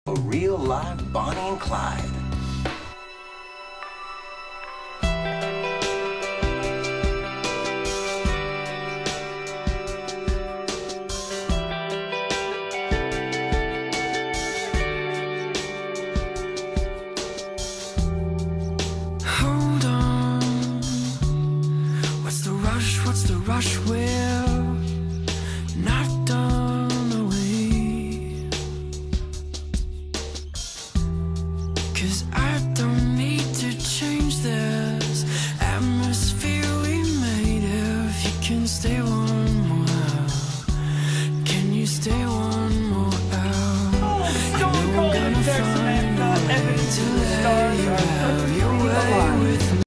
A real live Bonnie and Clyde. Hold on, what's the rush, what's the rush? We're not done, are we? 'Cause I don't need to change this atmosphere we made. If you can stay one more hour, can you stay one more hour? Stone Cold and Texan and evidence of the stars are perfectly aligned.